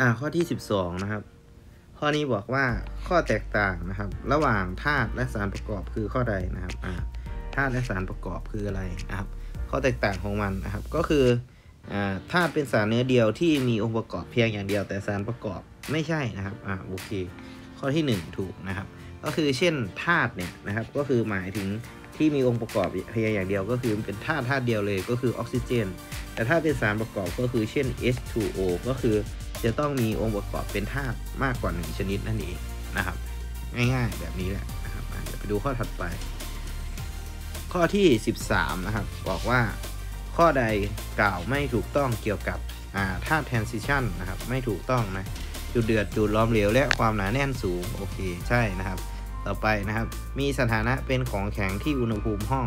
ข้อที่12นะครับข้อนี้บอกว่าข้อแตกต่างนะครับระหว่างธาตุและสารประกอบคือข้อใดนะครับธาตุและสารประกอบคืออะไรนะครับข้อแตกต่างของมันนะครับก็คือธาตุเป็นสารเนื้อเดียวที่มีองค์ประกอบเพียงอย่างเดียวแต่สารประกอบไม่ใช่นะครับโอเคข้อที่1ถูกนะครับก็คือเช่นธาตุเนี่ยนะครับก็คือหมายถึงที่มีองค์ประกอบเพียงอย่างเดียวก็คือเป็นธาตุเดียวเลยก็คือออกซิเจนแต่ถ้าเป็นสารประกอบก็คือเช่น H2O ก็คือจะต้องมีองค์ประกอบเป็นธาตุมากกว่า1ชนิดนั่นเองนะครับง่ายๆแบบนี้แหละนะครับเดี๋ยวไปดูข้อถัดไปข้อที่13นะครับบอกว่าข้อใดกล่าวไม่ถูกต้องเกี่ยวกับธาตุ transition นะครับไม่ถูกต้องนะจุดเดือดจุดล้อมเหลวและความหนาแน่นสูงโอเคใช่นะครับต่อไปนะครับมีสถานะเป็นของแข็งที่อุณหภูมิห้อง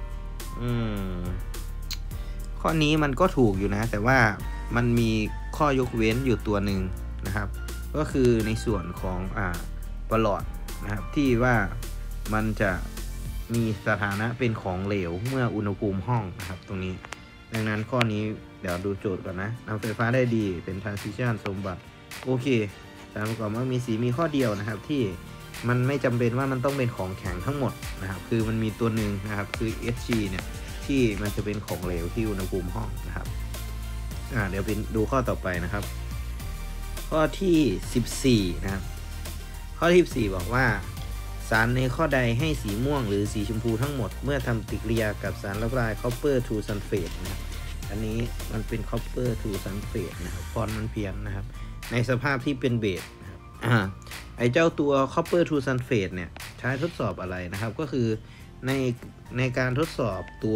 ข้อนี้มันก็ถูกอยู่นะแต่ว่ามันมีข้อยกเว้นอยู่ตัวหนึ่งนะครับก็คือในส่วนของประหลอดนะครับที่ว่ามันจะมีสถานะเป็นของเหลวเมื่ออุณหภูมิห้องนะครับตรงนี้ดังนั้นข้อนี้เดี๋ยวดูโจทย์ก่อนนะนำไฟฟ้าได้ดีเป็น transition สมบัติโอเคสารประกอบว่ามีสีมีข้อเดียวนะครับที่มันไม่จำเป็นว่ามันต้องเป็นของแข็งทั้งหมดนะครับคือมันมีตัวหนึ่งนะครับคือ Hg เนี่ยที่มันจะเป็นของเหลวที่อุณหภูมิห้องนะครับเดี๋ยวไปดูข้อต่อไปนะครับข้อที่14นะครับข้อที่14บอกว่าสารในข้อใดให้สีม่วงหรือสีชมพูทั้งหมดเมื่อทำปฏิกิริยากับสารละลาย copper to sulfate นะครับอันนี้มันเป็น copper to sulfate นะครับฟอนต์มันเพี้ยนนะครับในสภาพที่เป็นเบสนะครับไอเจ้าตัว copper to sulfate เนี่ยใช้ทดสอบอะไรนะครับก็คือในการทดสอบตัว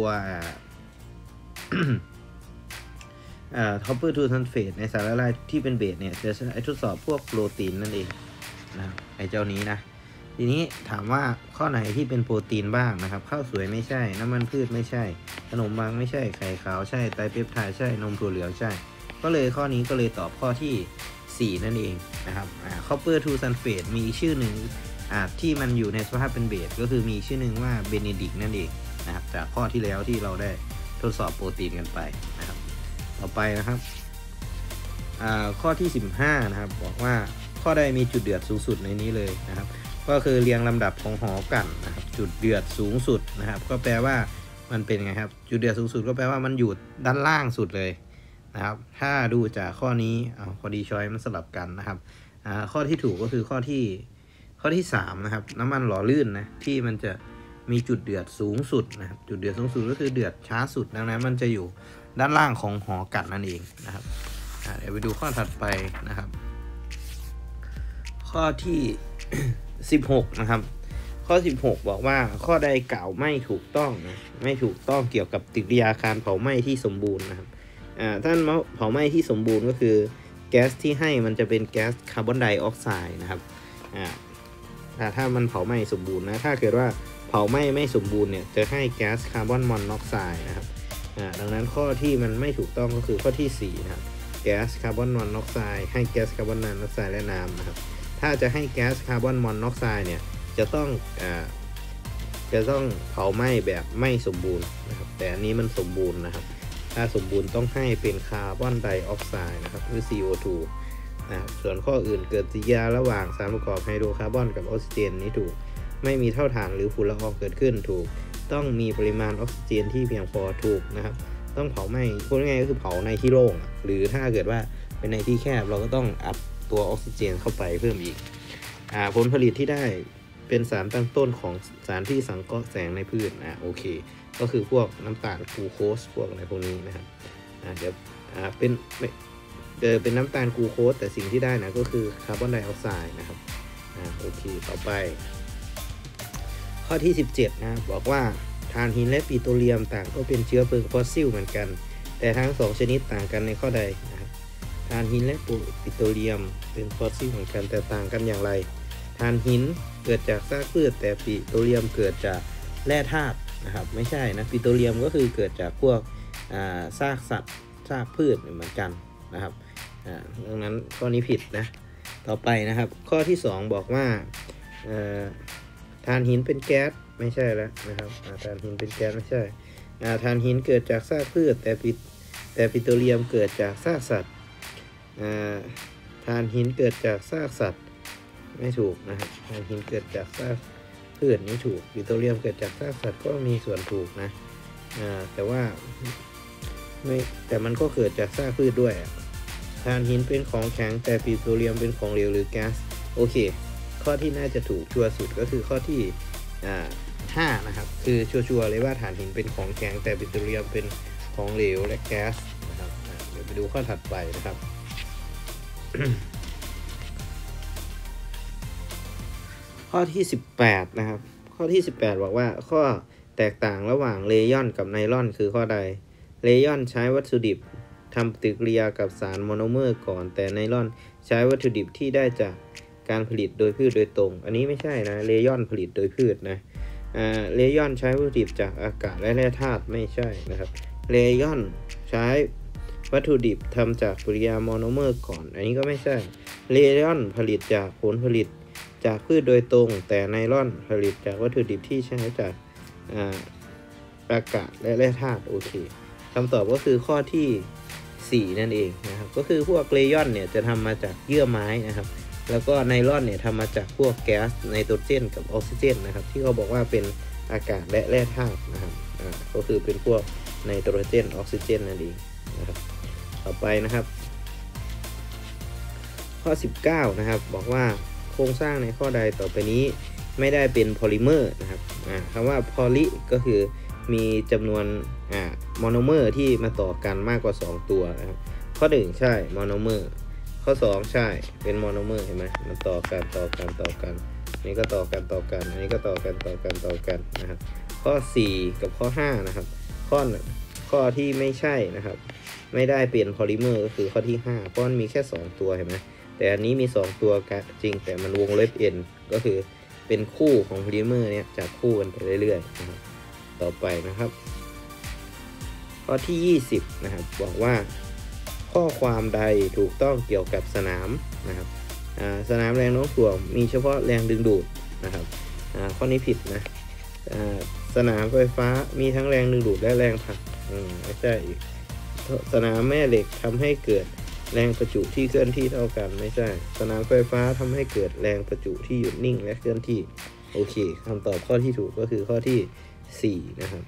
copper to sulfate ในสารละลายที่เป็นเบสเนี่ยจะใช้ทดสอบพวกโปรตีนนั่นเองนะครับไอเจ้านี้นะทีนี้ถามว่าข้อไหนที่เป็นโปรตีนบ้างนะครับข้าวสวยไม่ใช่น้ำมันพืชไม่ใช่ขนมปังไม่ใช่ไข่ขาวใช่ไตรเปปไทด์ใช่นมถั่วเหลืองใช่ก็เลยข้อนี้ก็เลยตอบข้อที่4นั่นเองนะครับcopper to sulfate มีชื่อหนึ่งที่มันอยู่ในสภาพเป็นเบสก็คือมีชื่อหนึ่งว่าเบเนดิกนั่นเองนะครับจากข้อที่แล้วที่เราได้ทดสอบโปรตีนกันไปนะครับต่อไปนะครับข้อที่15นะครับบอกว่าข้อใดมีจุดเดือดสูงสุดในนี้เลยนะครับก็คือเรียงลำดับของหอกั่นนะครับจุดเดือดสูงสุดนะครับก็แปลว่ามันเป็นไงครับจุดเดือดสูงสุดก็แปลว่ามันอยู่ด้านล่างสุดเลยนะครับถ้าดูจากข้อนี้พอดีช้อยมันสลับกันนะครับข้อที่ถูกก็คือข้อที่3นะครับน้ำมันหล่อลื่นนะที่มันจะมีจุดเดือดสูงสุดนะครับจุดเดือดสูงสุดก็คือเดือดช้าสุดดังนั้นมันจะอยู่ด้านล่างของหอกั่นนั่นเองนะครับเดี๋ยวไปดูข้อถัดไปนะครับข้อที่16นะครับข้อ16บอกว่าข้อใดกล่าวไม่ถูกต้องนะไม่ถูกต้องเกี่ยวกับปฏิกิริยาการเผาไหม้ที่สมบูรณ์นะครับท่านเผาไหม้ที่สมบูรณ์ก็คือแก๊สที่ให้มันจะเป็นแก๊สคาร์บอนไดออกไซด์นะครับถ้ามันเผาไหม้สมบูรณ์นะถ้าเกิดว่าเผาไหม้ไม่สมบูรณ์เนี่ยจะให้แก๊สคาร์บอนมอนอกไซด์นะครับดังนั้นข้อที่มันไม่ถูกต้องก็คือข้อที่4นะครับแก๊สคาร์บอนมอนอกไซด์ให้แก๊สคาร์บอนมอนอกไซด์และน้ำนะครับถ้าจะให้แก๊สคาร์บอนมอนอกไซด์เนี่ยจะต้องเผาไหม้แบบไม่สมบูรณ์นะครับแต่อันนี้มันสมบูรณ์นะครับถ้าสมบูรณ์ต้องให้เป็นคาร์บอนไดออกไซด์นะครับหรือ CO2 ส่วนข้ออื่นเกิดปฏิกิริยาระหว่างสารประกอบไฮโดรคาร์บอนกับออกซิเจนนี้ถูกไม่มีเท่าฐานหรือฝุ่นละอองเกิดขึ้นถูกต้องมีปริมาณออกซิเจนที่เพียงพอถูกนะครับต้องเผาไหม้พูดง่ายๆก็คือเผาในที่โล่งหรือถ้าเกิดว่าเป็นในที่แคบเราก็ต้องอัดตัวออกซิเจนเข้าไปเพิ่มอีกผลผลิตที่ได้เป็นสารตั้งต้นของสารที่สังเคราะห์แสงในพืชโอเคก็คือพวกน้ำตาลกลูโคสพวกอะไรพวกนี้นะครับเดี๋ยวเป็นน้ำตาลกลูโคสแต่สิ่งที่ได้นะก็คือคาร์บอนไดออกไซด์นะครับโอเคต่อไปข้อที่17นะบอกว่าถ่านหินและปิโตรเลียมต่างก็เป็นเชื้อเพลิงฟอสซิลเหมือนกันแต่ทั้ง2ชนิดต่างกันในข้อใดนะครับถ่านหินและปิโตรเลียมเป็นฟอสซิลเหมือนกันแต่ต่างกันอย่างไรถ่านหินเกิดจากซากพืชแต่ปิโตรเลียมเกิดจากแร่ธาตุนะครับไม่ใช่นะปิโตรเลียมก็คือเกิดจากพวกซากสัตว์ซากพืชเหมือนกันนะครับดังนั้นข้อนี้ผิดนะต่อไปนะครับข้อที่2บอกว่าถ่านหินเป็นแก๊สไม่ใช่แล้วนะครับถ่านหินเป็นแก๊สไม่ใช่ถ่านหินเกิดจากซากพืชแต่ปิโตรเลียมเกิดจากซากสัตว์ถ่านหินเกิดจากซากสัตว์ไม่ถูกนะครับถ่านหินเกิดจากซากพืชนี่ถูกปิโตรเลียมเกิดจากซากสัตว์ก็มีส่วนถูกนะแต่ว่าไม่แต่มันก็เกิดจากซากพืชด้วยถ่านหินเป็นของแข็งแต่ปิโตรเลียมเป็นของเหลวหรือแก๊สโอเคข้อที่น่าจะถูกชัวร์สุดก็คือข้อที่5นะครับคือชัวร์เลยว่าถ่านหินเป็นของแข็งแต่ปิโตรเลียมเป็นของเหลวและแก๊สนะครับเดี๋ยวไปดูข้อถัดไปนะครับ ข้อที่18นะครับข้อที่18บอกว่าข้อแตกต่างระหว่างเลย์อนกับไนลอนคือข้อใดเลย์อนใช้วัตถุดิบทำปฏิกิริยากับสารโมโนเมอร์ก่อนแต่ไนลอนใช้วัตถุดิบที่ได้จากการผลิตโดยพืชโดยตรงอันนี้ไม่ใช่นะเลย์อนผลิตโดยพืชนะเลย์อนใช้วัตถุดิบจากอากาศและแร่ธาตุไม่ใช่นะครับเลย์อนใช้วัตถุดิบทำจากปฏิกิริยาโมโนเมอร์ก่อนอันนี้ก็ไม่ใช่เลย์อนผลิตจากผลผลิตจากพืชโดยตรงแต่ไนลอนผลิตจากวัตถุดิบที่ใช้จากอากาศและแร่ธาตุโอเคคำตอบก็คือข้อที่4นั่นเองนะครับก็คือพวกเลย์อนเนี่ยจะทำมาจากเยื่อไม้นะครับแล้วก็ไนลอนเนี่ยทำมาจากพวกแก๊สไนโตรเจนกับออกซิเจนนะครับที่เขาบอกว่าเป็นอากาศและแร่ธาตุนะครับก็คือเป็นพวกไนโตรเจนออกซิเจนนั่นเองนะครับต่อไปนะครับข้อ19นะครับบอกว่าโครงสร้างในข้อใดต่อไปนี้ไม่ได้เป็นโพลิเมอร์นะครับคำว่าโพลิก็คือมีจำนวนโมโนเมอร์ที่มาต่อกันมากกว่า2ตัวนะครับข้อ1ใช่โมโนเมอร์ข้อ2ใช่เป็นโมโนเมอร์เห็นไหมมันต่อกันนี่ก็ต่อกันอันนี้ก็ต่อกันนะครับข้อ4กับข้อ5นะครับข้อที่ไม่ใช่นะครับไม่ได้เป็นโพลิเมอร์ก็คือข้อที่5เพราะมันมีแค่2ตัวเห็นไหมแต่อันนี้มี2ตัวจริงแต่มันวงเล็บ n ก็คือเป็นคู่ของโพลิเมอร์เนี่ยจับคู่กันไปเรื่อยๆนะครับต่อไปนะครับข้อที่20นะครับบอกว่าข้อความใดถูกต้องเกี่ยวกับสนามนะครับสนามแรงโน้มถ่วงมีเฉพาะแรงดึงดูดนะครับข้อนี้ผิดนะสนามไฟฟ้ามีทั้งแรงดึงดูดและแรงผลักไม่ใช่อีกสนามแม่เหล็กทำให้เกิดแรงประจุที่เคลื่อนที่เท่ากันไม่ใช่สนามไฟฟ้าทำให้เกิดแรงประจุที่หยุดนิ่งและเคลื่อนที่โอเคคำตอบข้อที่ถูกก็คือข้อที่4นะครับ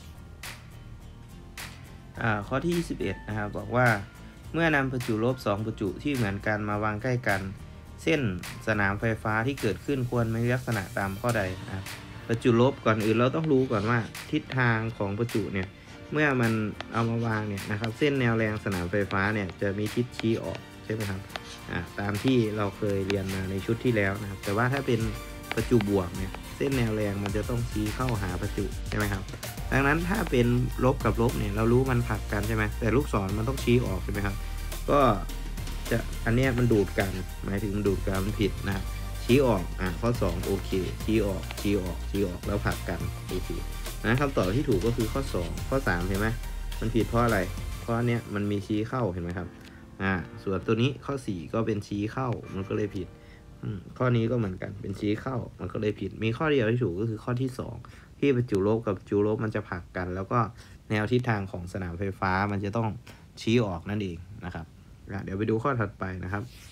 ข้อที่21นะครับบอกว่าเมื่อนำประจุลบ2ประจุที่เหมือนกันมาวางใกล้กันเส้นสนามไฟฟ้าที่เกิดขึ้นควรมีลักษณะตามข้อใดนะครับประจุลบก่อนอื่นเราต้องรู้ก่อนว่าทิศทางของประจุเนี่ยเมื่อมันเอามาวางเนี่ยนะครับเส้นแนวแรงสนามไฟฟ้าเนี่ยจะมีทิศชี้ออกใช่ไหมครับตามที่เราเคยเรียนมาในชุดที่แล้วนะครับแต่ว่าถ้าเป็นประจุบวกเนี่ยเส้นแนวแรงมันจะต้องชี้เข้าหาประจุใช่ไหมครับดังนั้นถ้าเป็นลบกับลบเนี่ยเรารู้มันผลักกันใช่ไหมแต่ลูกศรมันต้องชี้ออกใช่ไหมครับก็จะอันนี้มันดูดกันหมายถึงดูดกันมันผิดนะชี้ออกข้อ2โอเคชี้ออกแล้วผลักกันโอเคนะคำตอบที่ถูกก็คือข้อ2ข้อ3เห็นไหมมันผิดเพราะอะไรเพราะเนี้ยมันมีชี้เข้าเห็นไหมครับส่วนตัวนี้ข้อ4ก็เป็นชี้เข้ามันก็เลยผิดข้อนี้ก็เหมือนกันเป็นชี้เข้ามันก็เลยผิดมีข้อเดียวที่ถูกก็คือข้อที่2ที่ประจุลบกับประจุลบมันจะผลักกันแล้วก็แนวทิศทางของสนามไฟฟ้ามันจะต้องชี้ออกนั่นเองนะครับเดี๋ยวไปดูข้อถัดไปนะครับ